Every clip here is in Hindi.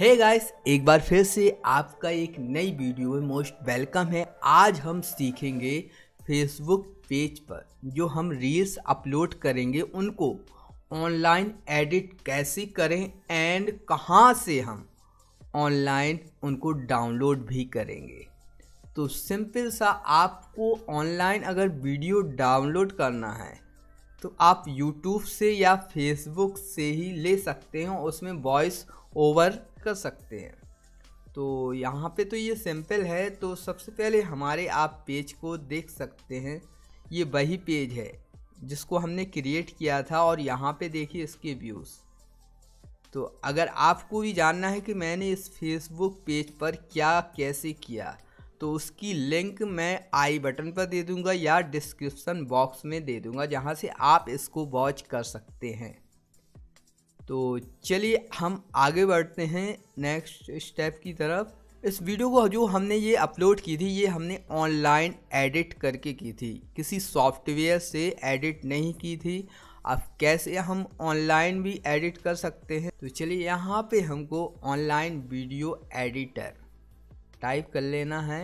हे गाइस, एक बार फिर से आपका एक नई वीडियो में मोस्ट वेलकम है। आज हम सीखेंगे फेसबुक पेज पर जो हम रील्स अपलोड करेंगे उनको ऑनलाइन एडिट कैसे करें एंड कहां से हम ऑनलाइन उनको डाउनलोड भी करेंगे। तो सिंपल सा, आपको ऑनलाइन अगर वीडियो डाउनलोड करना है तो आप यूट्यूब से या फेसबुक से ही ले सकते हैं, उसमें वॉइस ओवर कर सकते हैं। तो यहाँ पे तो ये सिंपल है। तो सबसे पहले हमारे आप पेज को देख सकते हैं, ये वही पेज है जिसको हमने क्रिएट किया था और यहाँ पे देखिए इसके व्यूज़। तो अगर आपको भी जानना है कि मैंने इस फेसबुक पेज पर क्या कैसे किया तो उसकी लिंक मैं आई बटन पर दे दूंगा या डिस्क्रिप्शन बॉक्स में दे दूंगा, जहां से आप इसको वॉच कर सकते हैं। तो चलिए हम आगे बढ़ते हैं नेक्स्ट स्टेप की तरफ। इस वीडियो को जो हमने ये अपलोड की थी, ये हमने ऑनलाइन एडिट करके की थी, किसी सॉफ्टवेयर से एडिट नहीं की थी। अब कैसे हम ऑनलाइन भी एडिट कर सकते हैं, तो चलिए यहाँ पे हमको ऑनलाइन वीडियो एडिटर टाइप कर लेना है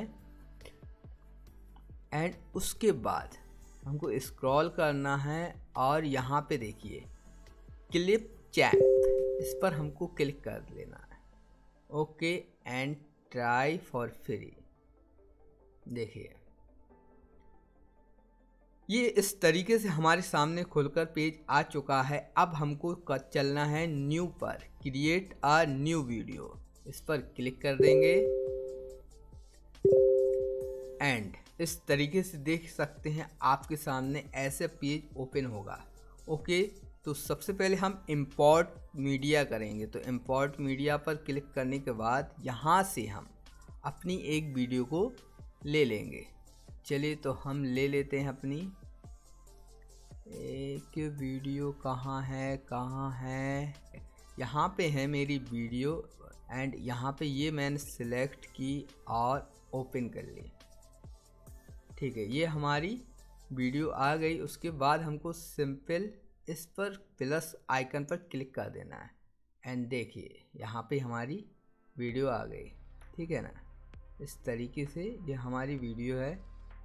एंड उसके बाद हमको स्क्रॉल करना है और यहाँ पे देखिए क्लिप चैट, इस पर हमको क्लिक कर लेना है। Okay and try for free. देखिए ये इस तरीके से हमारे सामने खुलकर पेज आ चुका है। अब हमको चलना है न्यू पर, क्रिएट अ न्यू वीडियो, इस पर क्लिक कर देंगे एंड इस तरीके से देख सकते हैं आपके सामने ऐसे पेज ओपन होगा। ओके, तो सबसे पहले हम इंपोर्ट मीडिया करेंगे। तो इंपोर्ट मीडिया पर क्लिक करने के बाद यहाँ से हम अपनी एक वीडियो को ले लेंगे। चलिए तो हम ले लेते हैं अपनी एक वीडियो। कहाँ है, यहाँ पे है मेरी वीडियो एंड यहाँ पे ये मैंने सिलेक्ट की और ओपन कर ली। ठीक है, ये हमारी वीडियो आ गई। उसके बाद हमको सिंपल इस पर प्लस आइकन पर क्लिक कर देना है एंड देखिए यहाँ पे हमारी वीडियो आ गई। ठीक है ना, इस तरीके से ये हमारी वीडियो है।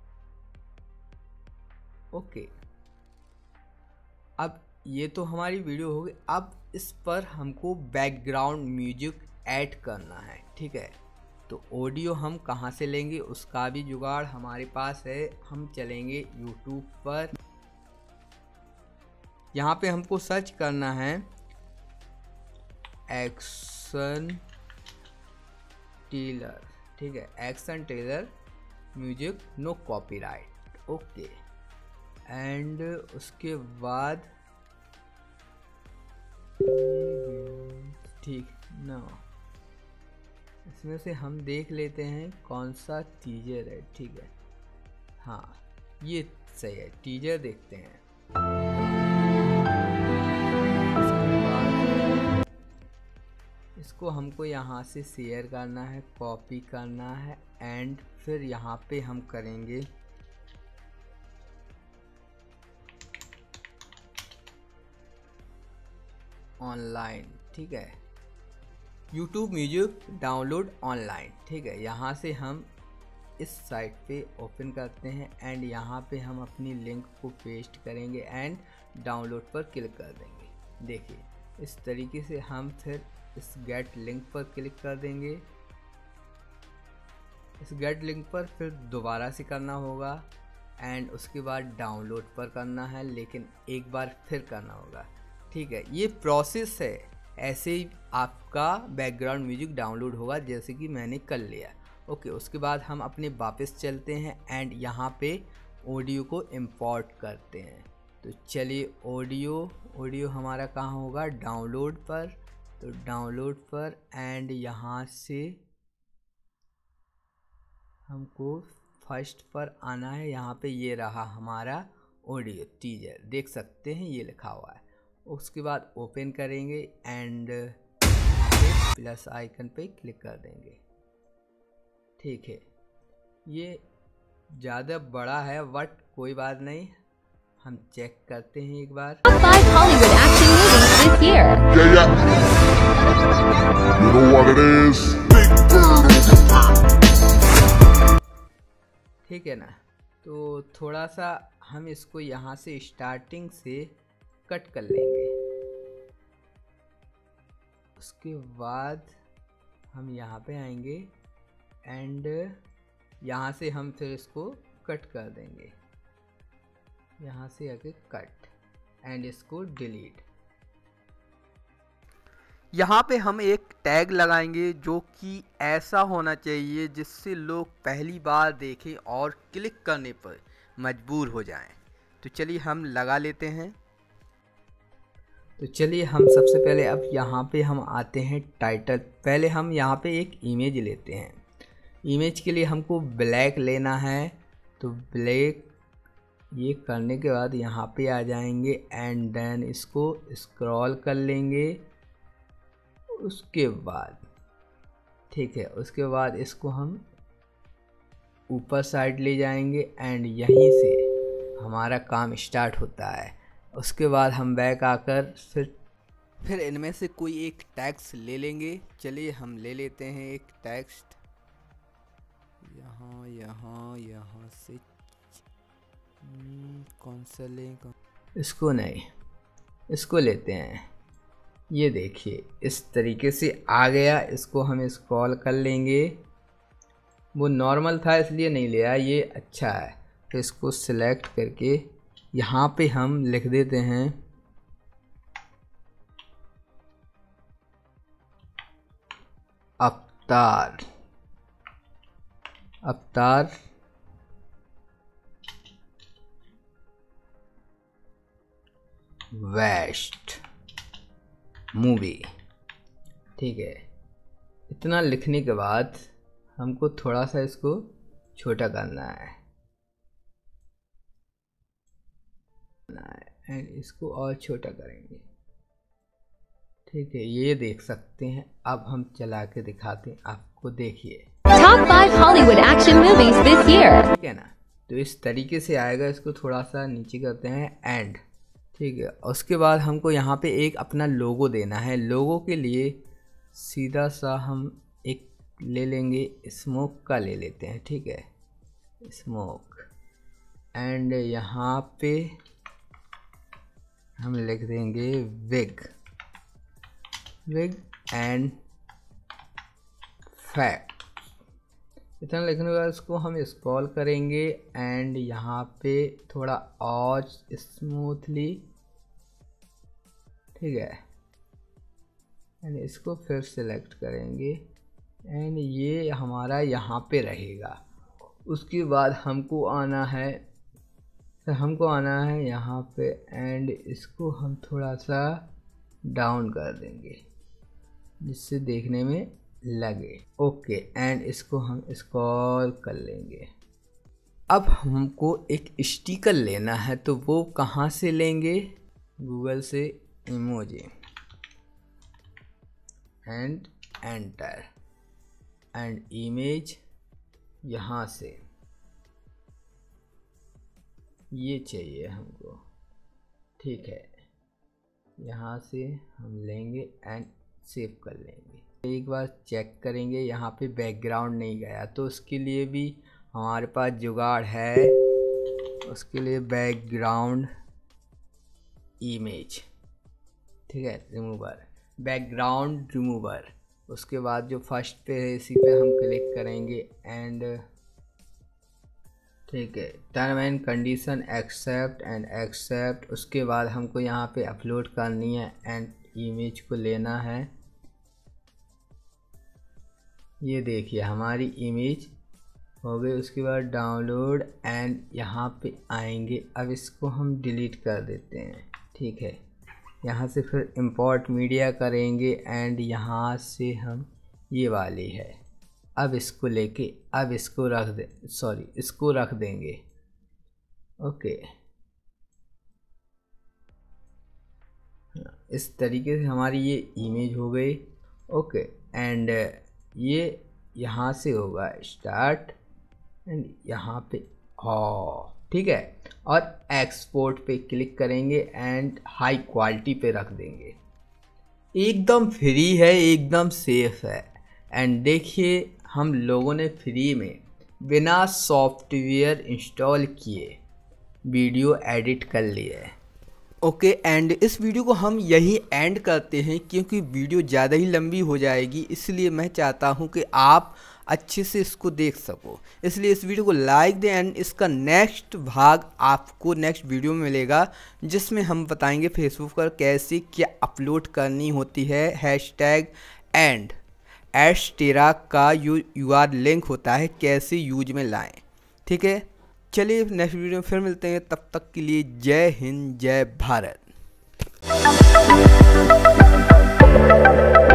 ओके, अब ये तो हमारी वीडियो हो गई। अब इस पर हमको बैकग्राउंड म्यूजिक ऐड करना है। ठीक है, तो ऑडियो हम कहाँ से लेंगे उसका भी जुगाड़ हमारे पास है। हम चलेंगे यूट्यूब पर, यहाँ पे हमको सर्च करना है एक्शन टेलर। ठीक है, action trailer music no copyright. Okay, and उसके बाद ठीक ना, इसमें से हम देख लेते हैं कौन सा टीजर है। ठीक है, हाँ ये सही है, टीजर देखते हैं। इसको हमको यहाँ से शेयर करना है, कॉपी करना है एंड फिर यहाँ पे हम करेंगे ऑनलाइन। ठीक है, YouTube म्यूजिक डाउनलोड ऑनलाइन। ठीक है, यहाँ से हम इस साइट पे ओपन करते हैं एंड यहाँ पे हम अपनी लिंक को पेस्ट करेंगे एंड डाउनलोड पर क्लिक कर देंगे। देखिए इस तरीके से हम फिर इस गेट लिंक पर क्लिक कर देंगे। इस गेट लिंक पर फिर दोबारा से करना होगा एंड उसके बाद डाउनलोड पर करना है, लेकिन एक बार फिर करना होगा। ठीक है, ये प्रोसेस है, ऐसे ही आपका बैकग्राउंड म्यूजिक डाउनलोड होगा जैसे कि मैंने कर लिया। ओके, उसके बाद हम अपने वापस चलते हैं एंड यहाँ पे ऑडियो को इंपोर्ट करते हैं। तो चलिए ऑडियो हमारा कहाँ होगा, डाउनलोड पर। तो डाउनलोड पर एंड यहाँ से हमको फर्स्ट पर आना है। यहाँ पे ये रहा हमारा ऑडियो टीजर, देख सकते हैं ये लिखा हुआ है। उसके बाद ओपन करेंगे एंड प्लस आइकन पे क्लिक कर देंगे। ठीक है, ये ज़्यादा बड़ा है बट कोई बात नहीं, हम चेक करते हैं एक बार। Top 5 Hollywood action movies this year. You know what? what it is. Big Bird on the beat. ठीक है ना। तो थोड़ा सा हम इसको यहाँ से स्टार्टिंग से कट कर लेंगे। उसके बाद हम यहाँ पे आएंगे एंड यहाँ से हम फिर इसको कट कर देंगे। यहाँ से आके कट एंड इसको डिलीट। यहाँ पे हम एक टैग लगाएंगे जो कि ऐसा होना चाहिए जिससे लोग पहली बार देखें और क्लिक करने पर मजबूर हो जाएं। तो चलिए हम लगा लेते हैं। तो चलिए हम सबसे पहले अब यहाँ पे हम आते हैं टाइटल। पहले हम यहाँ पे एक इमेज लेते हैं। इमेज के लिए हमको ब्लैक लेना है। तो ब्लैक ये करने के बाद यहाँ पे आ जाएंगे एंड देन इसको स्क्रॉल कर लेंगे। उसके बाद ठीक है, उसके बाद इसको हम ऊपर साइड ले जाएंगे एंड यहीं से हमारा काम स्टार्ट होता है। उसके बाद हम बैक आकर फिर इनमें से कोई एक टेक्स्ट ले लेंगे। चलिए हम ले लेते हैं एक टेक्स्ट। यहाँ से कौन सा लें? इसको नहीं, इसको लेते हैं। ये देखिए इस तरीके से आ गया। इसको हम स्क्रॉल कर लेंगे। वो नॉर्मल था इसलिए नहीं लिया, ये अच्छा है। तो इसको सिलेक्ट करके यहाँ पे हम लिख देते हैं अवतार। अवतार वेस्ट मूवी। ठीक है, इतना लिखने के बाद हमको थोड़ा सा इसको छोटा करना है एंड इसको और छोटा करेंगे। ठीक है, ये देख सकते हैं। अब हम चला के दिखाते हैं आपको। देखिए Top 5 Hollywood action movies this year. ठीक है ना। तो इस तरीके से आएगा। इसको थोड़ा सा नीचे करते हैं एंड ठीक है। उसके बाद हमको यहाँ पे एक अपना लोगो देना है। लोगो के लिए सीधा सा हम एक ले लेंगे, स्मोक का ले लेते हैं। ठीक है, स्मोक एंड यहाँ पे हम लिख देंगे विग एंड फैक्ट। इतना लिखने के बाद इसको हम स्क्रॉल करेंगे एंड यहाँ पे थोड़ा और स्मूथली। ठीक है, एंड इसको फिर सेलेक्ट करेंगे एंड ये हमारा यहाँ पे रहेगा। उसके बाद हमको आना है यहाँ पे एंड इसको हम थोड़ा सा डाउन कर देंगे जिससे देखने में लगे। ओके, एंड इसको हम स्क्रॉल कर लेंगे। अब हमको एक स्टिकर लेना है। तो वो कहाँ से लेंगे? गूगल से emoji and enter and image. यहाँ से ये चाहिए हमको। ठीक है, यहाँ से हम लेंगे एंड सेव कर लेंगे। एक बार चेक करेंगे यहाँ पे बैकग्राउंड नहीं गया, तो उसके लिए भी हमारे पास जुगाड़ है। उसके लिए बैकग्राउंड इमेज, ठीक है, रिमूवर, बैकग्राउंड रिमूवर। उसके बाद जो फर्स्ट पे है इसी पे हम क्लिक करेंगे एंड ठीक है, term and condition accept and accept. उसके बाद हमको यहाँ पे अपलोड करनी है एंड इमेज को लेना है। ये देखिए हमारी इमेज हो गई। उसके बाद डाउनलोड एंड यहाँ पे आएंगे। अब इसको हम डिलीट कर देते हैं। ठीक है, यहाँ से फिर इंपोर्ट मीडिया करेंगे एंड यहाँ से हम ये वाली है। अब इसको लेके अब इसको रख दे, सॉरी इसको रख देंगे। ओके, इस तरीके से हमारी ये इमेज हो गई। ओके, एंड ये यहाँ से होगा स्टार्ट एंड यहाँ पे ठीक है, और एक्सपोर्ट पे क्लिक करेंगे एंड हाई क्वालिटी पे रख देंगे। एकदम फ्री है, एकदम सेफ है। एंड देखिए हम लोगों ने फ्री में बिना सॉफ्टवेयर इंस्टॉल किए वीडियो एडिट कर लिया है। ओके एंड इस वीडियो को हम यही एंड करते हैं क्योंकि वीडियो ज़्यादा ही लंबी हो जाएगी, इसलिए मैं चाहता हूं कि आप अच्छे से इसको देख सको, इसलिए इस वीडियो को लाइक दें एंड इसका नेक्स्ट भाग आपको नेक्स्ट वीडियो में मिलेगा जिसमें हम बताएंगे फेसबुक पर कैसे क्या अपलोड करनी होती है हैशटैग एंड @Tera का UR लिंक होता है कैसे यूज में लाएं। ठीक है, चलिए नेक्स्ट वीडियो में फिर मिलते हैं, तब तक के लिए जय हिंद जय भारत।